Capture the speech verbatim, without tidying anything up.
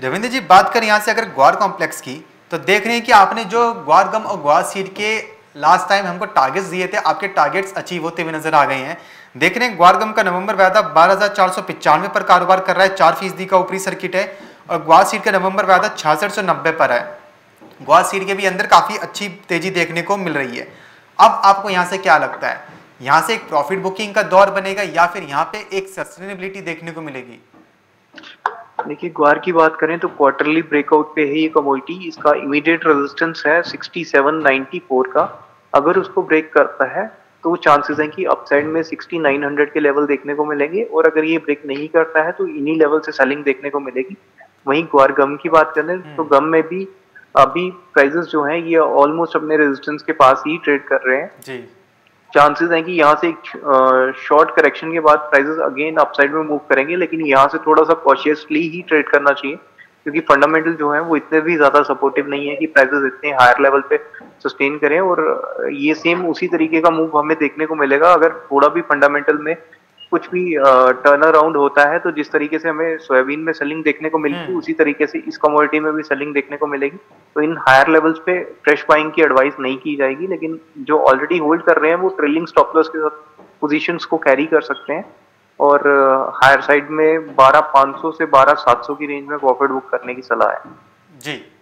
रविंद्र जी, बात करें यहाँ से अगर ग्वार कॉम्प्लेक्स की, तो देख रहे हैं कि आपने जो ग्वार गम और ग्वार सीड के लास्ट टाइम हमको टारगेट्स दिए थे, आपके टारगेट्स अचीव होते हुए नजर आ गए हैं। देख रहे हैं ग्वार गम का नवंबर वायदा बारह हजार चार सौ पिचानवे पर कारोबार कर रहा है, चार फीसदी का ऊपरी सर्किट है, और ग्वार सीड का नवंबर वायदा छियासठ सौ नब्बे पर है। ग्वार सीड के भी अंदर काफी अच्छी तेजी देखने को मिल रही है। अब आपको यहाँ से क्या लगता है, यहाँ से एक प्रॉफिट बुकिंग का दौर बनेगा या फिर यहाँ पे एक सस्टेनेबिलिटी देखने को मिलेगी? देखिए, ग्वार की बात करें तो क्वार्टरली ब्रेकआउट पे है ये कमोडिटी। इसका इमीडिएट रेजिस्टेंस है सिक्सटी सेवन नाइंटी फोर का। अगर उसको ब्रेक करता है तो चांसेस हैं कि अपसाइड में सिक्सटी नाइन हंड्रेड के लेवल देखने को मिलेंगे, और अगर ये ब्रेक नहीं करता है तो इन्हीं लेवल से सेलिंग देखने को मिलेगी। वहीं ग्वार गम की बात करें तो गम में भी अभी प्राइसेस जो हैं ये ऑलमोस्ट अपने रेजिस्टेंस के पास ही ट्रेड कर रहे हैं जी। चांसेस हैं कि यहाँ से एक शॉर्ट करेक्शन के बाद प्राइसेस अगेन अपसाइड में मूव करेंगे, लेकिन यहाँ से थोड़ा सा कॉशियसली ही ट्रेड करना चाहिए, क्योंकि फंडामेंटल जो है वो इतने भी ज्यादा सपोर्टिव नहीं है कि प्राइसेस इतने हायर लेवल पे सस्टेन करें। और ये सेम उसी तरीके का मूव हमें देखने को मिलेगा अगर थोड़ा भी फंडामेंटल में कुछ भी टर्न अराउंड होता है। तो जिस तरीके से हमें सोयाबीन में सेलिंग देखने को मिली थी, उसी तरीके से इस कमोडिटी में भी सेलिंग देखने को मिलेगी। तो इन हायर लेवल्स पे फ्रेश बाइंग की एडवाइस नहीं की जाएगी, लेकिन जो ऑलरेडी होल्ड कर रहे हैं वो ट्रेलिंग स्टॉप लॉस के साथ पोजीशंस को कैरी कर सकते हैं, और हायर साइड में बारह पाँच सौ से बारह सात सौ की रेंज में प्रॉफिट बुक करने की सलाह है। जी।